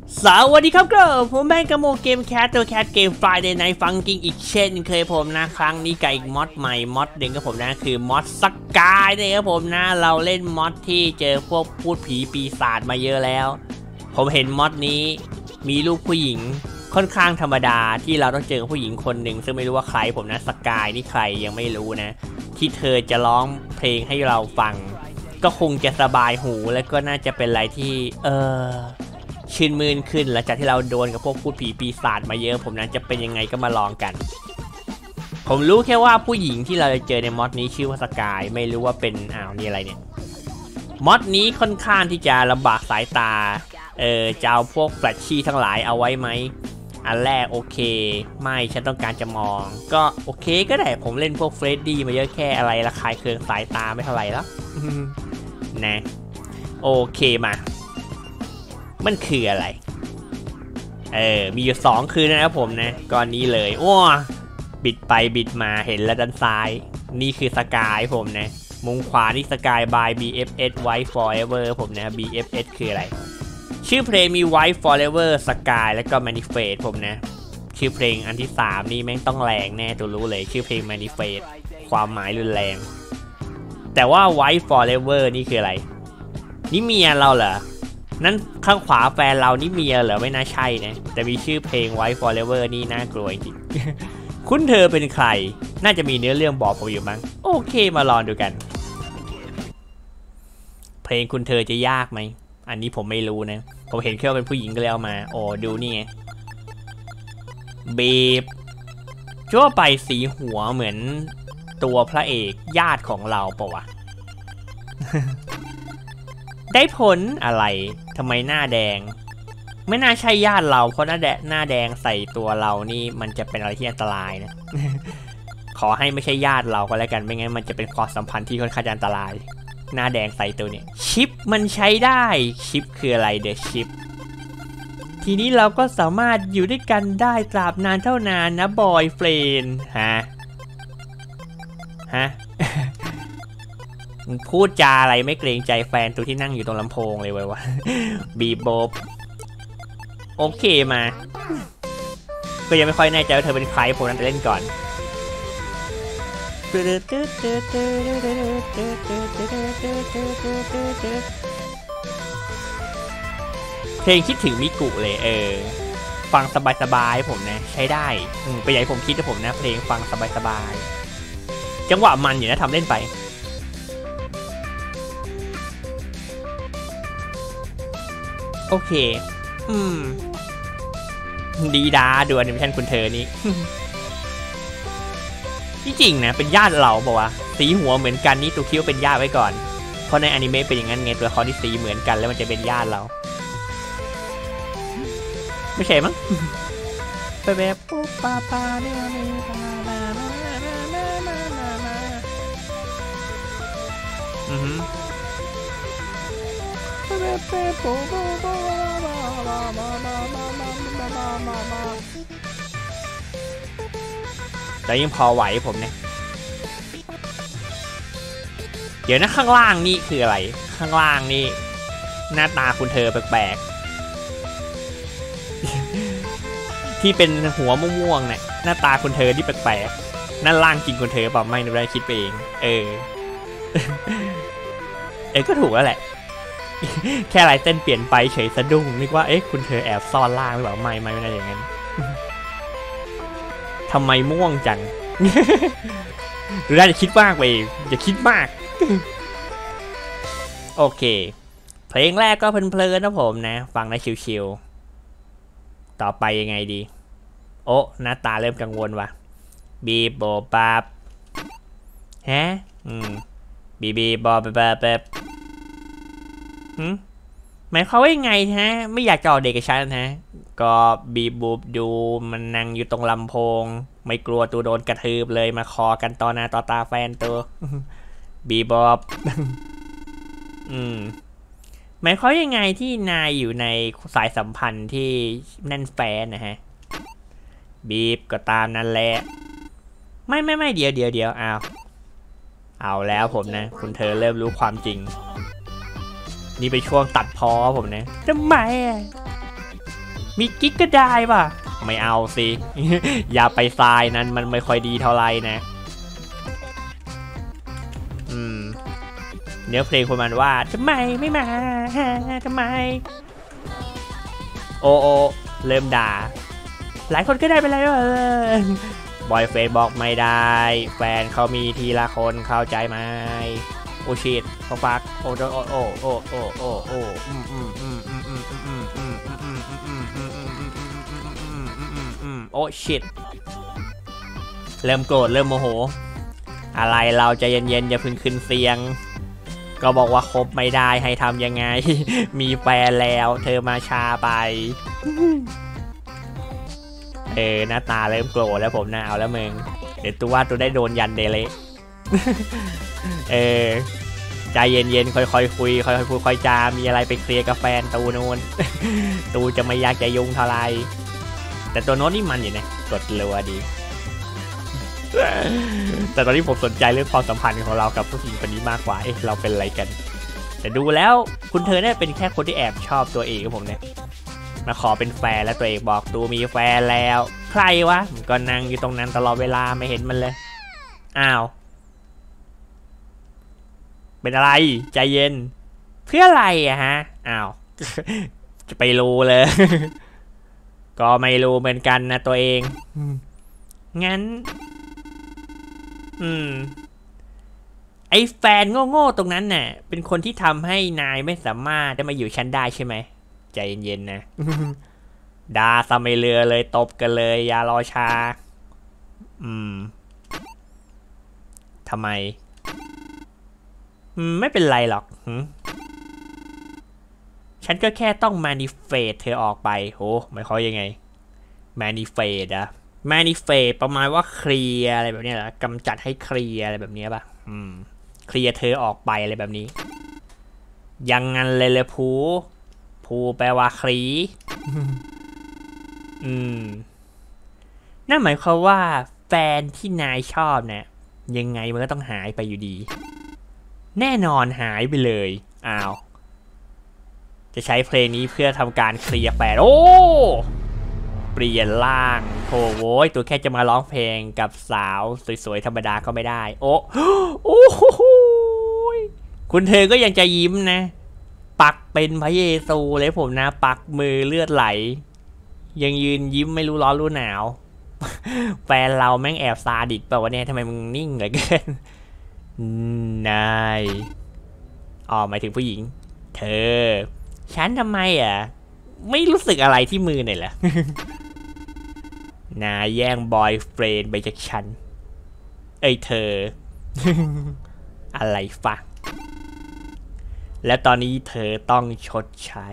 สวัสดีครับก็ผมแบงก์กโมเกมแคทตัวแคทเกม Friday Night Funkin' อีกเช่นเคยผมนะครั้งนี้กับอีกมอดใหม่มอดเด่นกับผมนะคือมอดสกายเนี่ยครับผมนะเราเล่นมอดที่เจอพวกพูดผีปีศาจมาเยอะแล้วผมเห็นมอดนี้มีลูกผู้หญิงค่อนข้างธรรมดาที่เราต้องเจอผู้หญิงคนหนึ่งซึ่งไม่รู้ว่าใครผมนะสกายนี่ใครยังไม่รู้นะที่เธอจะร้องเพลงให้เราฟังก็คงจะสบายหูและก็น่าจะเป็นอะไรที่ชื่นมื่นขึ้นหลังจากที่เราโดนกับพวกพูดผีปีศาจมาเยอะผมนั้นจะเป็นยังไงก็มาลองกันผมรู้แค่ว่าผู้หญิงที่เราจะเจอในมอดนี้ชื่อว่าสกายไม่รู้ว่าเป็นนี่อะไรเนี่ยมอดนี้ค่อนข้างที่จะลำบากสายตาจะเอาพวกแฟลชชี่ทั้งหลายเอาไว้ไหมอันแรกโอเคไม่ฉันต้องการจะมองก็โอเคก็ได้ผมเล่นพวกเฟรดดี้มาเยอะแค่อะไรระคายเคืองสายตาไม่เท่าไหร่แล้ว นะโอเคมามันคืออะไรมีอยู่2คืนนะครับผมนะก่อนนี้เลยโอ้บิดไปบิดมาเห็นแล้วด้านซ้ายนี่คือสกายผมนะมุมขวานี่สกายบาย BFS White Forever ผมนะ BFS คืออะไรชื่อเพลงมี White Forever สกายแล้วก็ Manifest ผมนะชื่อเพลงอันที่3นี่แม่งต้องแรงแน่ตัวรู้เลยชื่อเพลง Manifest ความหมายรุนแรงแต่ว่า White Forever นี่คืออะไรนี่เมียเราเหรอนั่นข้างขวาแฟนเรานี่เมียเหรอไม่น่าใช่นะแต่มีชื่อเพลง White Forever นี่น่ากลัวจริง คุณเธอเป็นใครน่าจะมีเนื้อเรื่องบอกผมอยู่มั้งโอเคมาลองดูกันเพลงคุณเธอจะยากไหมอันนี้ผมไม่รู้นะผมเห็นแค่ว่าเป็นผู้หญิงก็เลยเอามาโอ้ดูนี่ไงบีบชั่วไปสีหัวเหมือนตัวพระเอกญาติของเราปะวะ ได้ผลอะไรทำไมหน้าแดงไม่น่าใช่ญาติเราเพราะหน้าแดงใส่ตัวเรานี่มันจะเป็นอะไรที่อันตรายนะ ขอให้ไม่ใช่ญาติเราก็แล้วกันไม่งั้นมันจะเป็นความสัมพันธ์ที่ค่อนข้างอันตรายหน้าแดงใส่ตัวเนี่ยชิปมันใช้ได้ชิปคืออะไรเดอะชิปทีนี้เราก็สามารถอยู่ด้วยกันได้ตราบนานเท่านานนะบอยเฟรนด์ฮะ พูดจาอะไรไม่เกรงใจแฟนตัวที่นั่งอยู่ตรงลำโพงเลยวะ บีบโบบโอเคมาก็ยังไม่ค่อยแน่ใจว่าเธอเป็นใครผมนั้นจะเล่นก่อนเพลงคิดถึงมิกุเลยฟังสบายๆผมนะใช้ได้ไปใหญ่ผมคิดว่าผมนะเพลงฟังสบายๆจังหวะมันอยู่นะทำเล่นไปโอเคดีดาดูแอนิเมชั่นคุณเธอนี่ ที่จริงนะเป็นญาติเราบอกว่าสีหัวเหมือนกันนี่ตัวคิดว่าเป็นญาติไว้ก่อนเพราะในอนิเมะเป็นอย่างนั้นไงตัวเขาที่สีเหมือนกันแล้วมันจะเป็นญาติเราไม่ใช่มั้งไปแบบปุ๊บปาปาเนี่ยแต่ยังพอไหวผมเนี่ยเดี๋ยวนะข้างล่างนี่คืออะไรข้างล่างนี่หน้าตาคุณเธอแปลกๆ ที่เป็นหัวม่วงๆเนี่ยหน้าตาคุณเธอที่แปลกๆนั่นล่างจริงคุณเธอเปล่าไม่ได้คิดไปเองก็ถูกแล้วแหละ แค่ลายเส้นเปลี่ยนไปเฉยสะดุ้งนึกว่าคุณเธอแอบซ่อนล่างหรือเปล่าไม่ได้อย่างนั้นทำไมม่วงจัง หรือน่าจะคิดมากไปอย่าคิดมาก โอเคเพลงแรกก็เพลินๆนะผมนะฟังได้ชิวๆต่อไปยังไงดีโอ้หน้าตาเริ่มกังวลว่ะบีบโบปับฮะบีบอบแบบหมายความว่ายังไงฮะไม่อยากจะออกเด็กกับฉันนะก็บีบูบดูมันนั่งอยู่ตรงลำโพงไม่กลัวตัวโดนกระทืบเลยมาคอกันต่อหน้าต่อตาแฟนตัวบีบอบหมายความยังไงที่นายอยู่ในสายสัมพันธ์ที่แน่นแฟนนะฮะบีบก็ตามนั่นแหละไม่เดี๋ยวเอาแล้วผมนะคุณเธอเริ่มรู้ความจริง นี่เป็นช่วงตัดพ้อผมนะทำไมมีกิ๊กก็ได้ป่ะไม่เอาสิ อย่าไปทรายนั้นมันไม่ค่อยดีเท่าไหร่นะเนื้อเพลงคนมันว่าทำไมไม่มาทำไมโอเริ่มด่าหลายคนก็ได้ไปแล้วบอยเฟนบอกไม่ได้แฟนเขามีทีละคนเข้าใจไหมโอชิตเขาฟักโอชิตเริ่มโกรธเริ่มโมโหอะไรเราใจเย็นๆอย่าพึ่งขึ้นเสียงก็บอกว่าคบไม่ได้ให้ทำยังไงมีแฟนแล้วเธอมาช้าไปหน้าตาเริ่มโกรธแล้วผมนะเอาแล้วมึงเดี๋ยวตัวว่าตัวได้โดนยันเดเลยใจเย็นๆค่อยๆคุยค่อยๆพูดค่อยจามีอะไรไปเคลียร์กับแฟนตูนูนตูจะไม่อยากจะยุ่งเท่าไรแต่ตัวโน้นนี่มันอยู่นะกดรัวดีแต่ตอนนี้ผมสนใจเรื่องความสัมพันธ์ของเรากับผู้หญิงคนนี้มากกว่าเราเป็นอะไรกันแต่ดูแล้วคุณเธอเนี่ยเป็นแค่คนที่แอบชอบตัวเองกับผมเนี่ยมาขอเป็นแฟนแล้วตัวเองบอกตูมีแฟนแล้วใครวะก็นั่งอยู่ตรงนั้นตลอดเวลาไม่เห็นมันเลยอ้าวเป็นอะไรใจเย็นเพื่ออะไรอะฮะอ้าวจะไปรู้เลย ก็ไม่รู้เหมือนกันนะตัวเองงั้นไอ้แฟนโง่ๆตรงนั้นน่ะเป็นคนที่ทำให้นายไม่สามารถได้มาอยู่ชั้นได้ใช่ไหมใจเย็นๆนะด่าซะไม่เลือเลยตบกันเลยอย่ารอช้าทำไมไม่เป็นไรหรอกฉันก็แค่ต้องมานิเฟตเธอออกไปโหไม่ค่อยยังไงมานิเฟตอะมานิเฟตประมาณว่าเคลียร์อะไรแบบนี้แหละกำจัดให้เคลียร์อะไรแบบนี้ป่ะเคลียร์เธอออกไปอะไรแบบนี้ยังงั้นเลยภูแปลว่าคลีนั่นหมายความว่าแฟนที่นายชอบเนี่ยยังไงมันก็ต้องหายไปอยู่ดีแน่นอนหายไปเลยอ้าวจะใช้เพลงนี้เพื่อทำการเคลียร์แฟนโอ้เปลี่ยนร่างโถโว้ยตัวแค่จะมาร้องเพลงกับสาวสวยๆธรรมดาก็ไม่ได้โอ้คุณเธอก็ยังจะยิ้มนะปักเป็นพระเยซูเลยผมนะปักมือเลือดไหลยังยืนยิ้มไม่รู้ร้อนรู้หนาวแฟนเราแม่งแอบซาดิสเปล่าวะเนี่ยทำไมมึงนิ่งเหลือเกินนายหมายถึงผู้หญิงเธอฉันทำไมไม่รู้สึกอะไรที่มือหน่อยเหรอนายแย่งบอยเฟรนด์ไปจากฉันเธอ อะไรฟะและตอนนี้เธอต้องชดใช้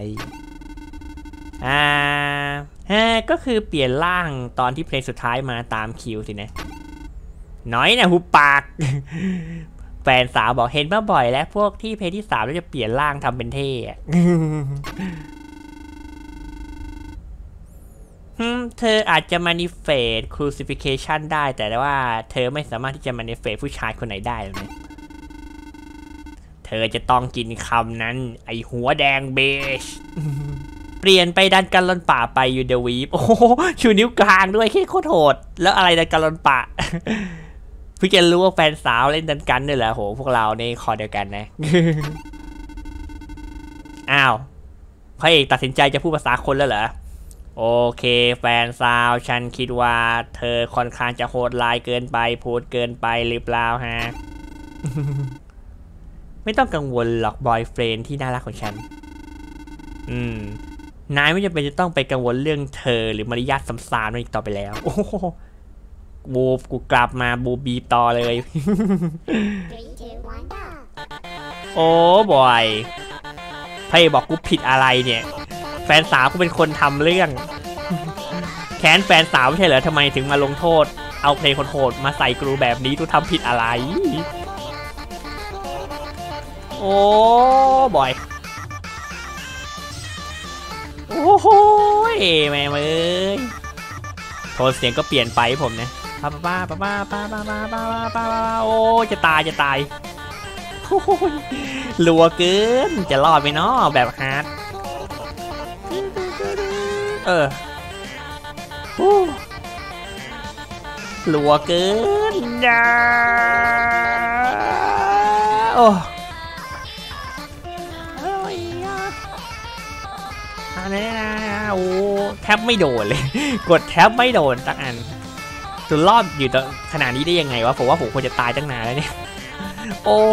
ก็คือเปลี่ยนร่างตอนที่เพลงสุดท้ายมาตามคิวสินะน้อยนะหุบปาก แฟนสาวบอกเห็นมาบ่อยแล้วพวกที่เพลงที่3แล้วจะเปลี่ยนร่างทำเป็นเท่ เธออาจจะ manifest crucifixion ได้แต่ว่าเธอไม่สามารถที่จะ manifest ผู้ชายคนไหนได้หรอกนะเธอจะต้องกินคำนั้นไอหัวแดงเบช เปลี่ยนไปดันกันลอนป่าไปยูเดวีฟโอ้โหชูนิ้วกลางด้วยแค่โคตรโหดแล้วอะไรดันกันลอนป่า พี่จะรู้ว่าแฟนสาวเล่นดันกันด้วยเหรอโหพวกเราในคอเดียวกันนะ อ้าวพระเอกตัดสินใจจะพูดภาษาคนแล้วเหรอโอเคแฟนสาวฉันคิดว่าเธอค่อนข้างจะโหดร้ายเกินไปพูดเกินไปหรือเปล่าฮะ ไม่ต้องกังวลหรอกบอยเฟรนด์ที่น่ารักของฉันนายไม่จำเป็นจะต้องไปกังวลเรื่องเธอหรือมารยาทสำสารอีกต่อไปแล้วโอ้บูกูกลับมาบูบีต่อเลย โอ้บอยพี่บอกกูผิดอะไรเนี่ยแฟนสาวกูเป็นคนทำเรื่อง แค้นแฟนสาวไม่ใช่เหรอทำไมถึงมาลงโทษเอาเพลงโหดๆมาใส่กูแบบนี้กูทำผิดอะไรโอ้บอยโอ้โหแม่เอ้ยโทนเสียงก็เปลี่ยนไปผมนะป้าโอ้จะตายรัวเกินจะรอดไหมเนาะแบบฮาร์ดเออหลัวเกินนะโอ้อันนี้นะโอ้แทบไม่โดนเลยกดแทบไม่โดนสักอันจนรอดอยู่ตอนขนาดนี้ได้ยังไงวะผมว่าผมควรจะตายตั้งนานแล้วเนี่ยโอ้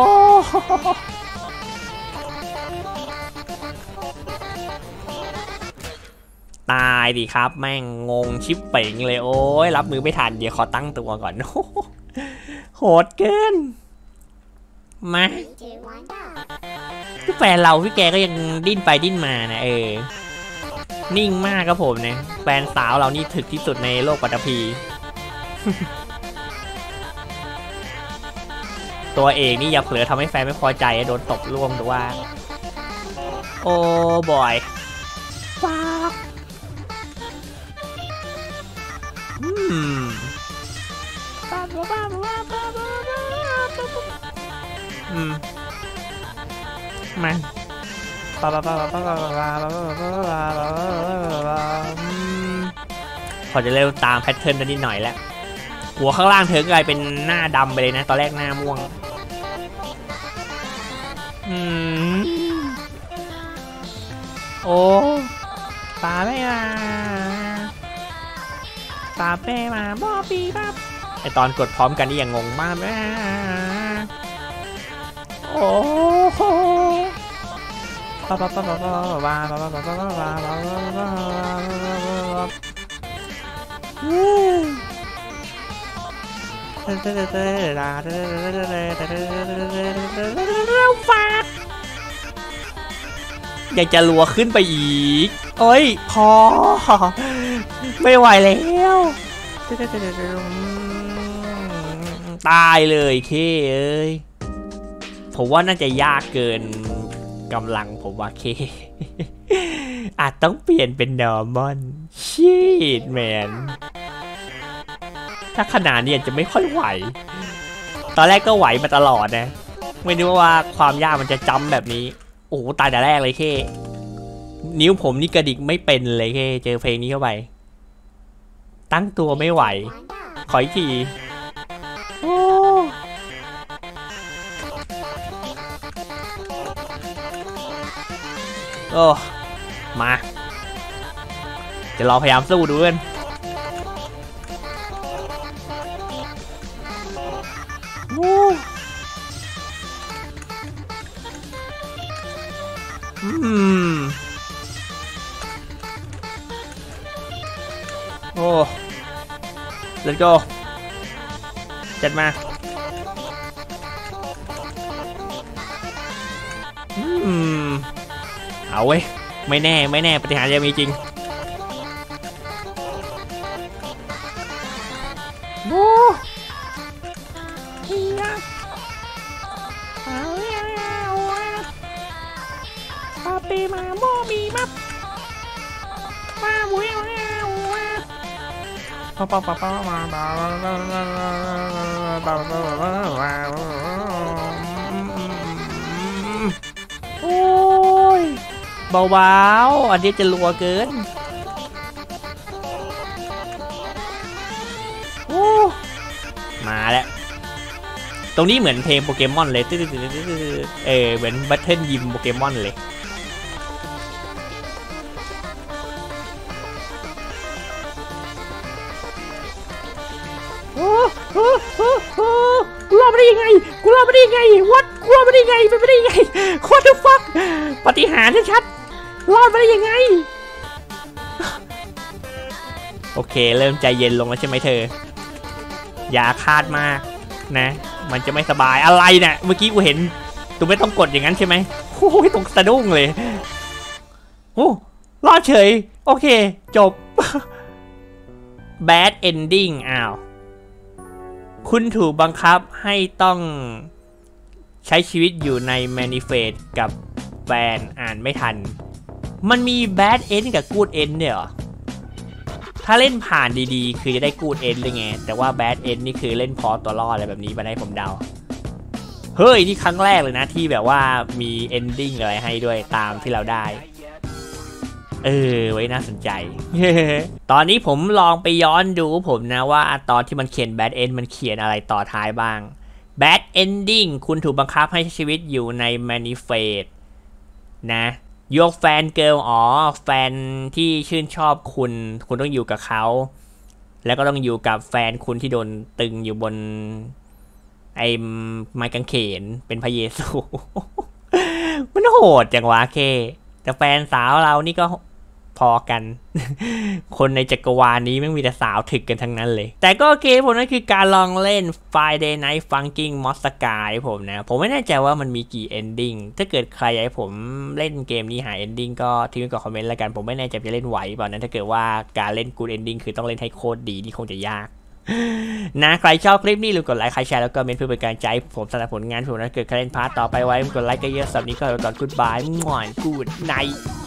ตายดิครับแม่งงงชิปเป่งเลยโอ้ยรับมือไม่ทันเดี๋ยวขอตั้งตัวก่อนโหดเกินมาแฟนเราพี่แกก็ยังดิ้นไปดิ้นมานะนิ่งมากครับผมเนี่ยแฟนสาวเรานี่ถึกที่สุดในโลกปัตภีตัวเองนี่อย่าเผลอทำให้แฟนไม่พอใจโดนตบล่วงหรือว่าโอ้บอยฟ้ามาพอจะเริ่มตามแพทเทิร์นนิดหน่อยแล้วหัวข้างล่างเธอกลายเป็นหน้าดำไปเลยนะตอนแรกหน้าม่วงโอ้ตาไม่มาตาเป้มาบอปีปั๊บไอตอนกดพร้อมกันนี่ยังงงมากนะโอ้โหอยากจะรัวขึ้นไปอีกโอ้ยพอไม่ไหวแล้วตายเลยเคเอ้ยผมว่าน่าจะยากเกินกำลังผมว่าเคอาจต้องเปลี่ยนเป็นนอร์มอนชีตแมนถ้าขนาดนี้อาจจะไม่ค่อยไหวตอนแรกก็ไหวมาตลอดนะไม่นึกว่าความยากมันจะจำแบบนี้โอ้ตายแต่แรกเลยเคนิ้วผมนี่กระดิกไม่เป็นเลยเคเจอเพลงนี้เข้าไปตั้งตัวไม่ไหวขออีกทีโอ้มาจะรอพยายามสู้ดูกันโอ้ let's go จัดมาเอาเว้ยไม่แน่ปฏิหารย์จะมีจริงโอ้ปาเปมาโมมีมับมาบุยปามาโอ้ยเบาๆอันนี้จะรัวเกินโอ้มาแล้วตรงนี้เหมือนเพลงโปเกมอนเลยเหมือนบัตเทิลยิมโปเกมอนเลยกูรอดมาได้ยังไงกูรอดมาได้ยังไงวัดกูรอดมาได้ยังไงเป็นไปได้ยังไงโคตรฟักปฏิหารย์ชัดๆรอดมาได้ยังไงโอเคเริ่มใจเย็นลงแล้วใช่ไหมเธออย่าคาดมากนะมันจะไม่สบายอะไรเนี่ยเมื่อกี้กูเห็นตูไม่ต้องกดอย่างนั้นใช่ไหมโอ้ยตรงสะดุ้งเลยโอ้รอดเฉยโอเคจบ bad ending อ้าวคุณถูกบังคับให้ต้องใช้ชีวิตอยู่ในแมนิเฟสกับแฟนอ่านไม่ทันมันมี bad end กับ good end เนี่ยเหรอถ้าเล่นผ่านดีๆคือจะได้ good end เลยไงแต่ว่า bad end นี่คือเล่นพอตัวรอดอะไรแบบนี้มาได้ผมเดาเฮ้ยนี่ครั้งแรกเลยนะที่แบบว่ามี ending อะไรให้ด้วยตามที่เราได้ไว้น่าสนใจ ตอนนี้ผมลองไปย้อนดูผมนะว่าตอนที่มันเขียน bad end มันเขียนอะไรต่อท้ายบ้าง bad ending คุณถูกบังคับให้ใช้ชีวิตอยู่ใน manifest นะยกแฟนเกิร์ลแฟนที่ชื่นชอบคุณต้องอยู่กับเขาแล้วก็ต้องอยู่กับแฟนคุณที่โดนตึงอยู่บนไอ้ไม้กางเขนเป็นพระเยซู มันโหดจังวะเคแต่แฟนสาวเรานี่ก็พอกัน คนในจักรวาลนี้ไม่มีแต่สาวถึกกันทั้งนั้นเลยแต่ก็โอเคผมนั่นคือการลองเล่น Friday Night Funkin' Mod Sky ผมนะผมไม่แน่ใจว่ามันมีกี่ ending ถ้าเกิดใครอยากให้ผมเล่นเกมนี้หา ending ก็ทิ้งไว้กับคอมเมนต์แล้วกันผมไม่แน่ใจจะเล่นไหวเปล่านั้นถ้าเกิดว่าการเล่น good ending คือต้องเล่นให้โคตรดีนี่คงจะยากนะใครชอบคลิปนี้ลืมกดไลค์ใครแชร์แล้วก็เมนเพื่อเป็นกำลังใจผมสำหรับผลงานผมนะเกิดใครเล่นพาร์ทต่อไปไว้กดไลค์กันเยอะสำหรับนี้ก็ไปก่อนกูดบายม่วนกูดไนท์